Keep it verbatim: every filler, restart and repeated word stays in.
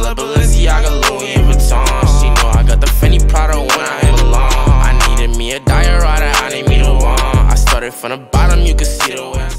Prada, Balenciaga, Louis Vuitton. She know I got the Fendi Prada when I am alone. I needed me a diet rider, I need me the one. I started from the bottom, you can see the way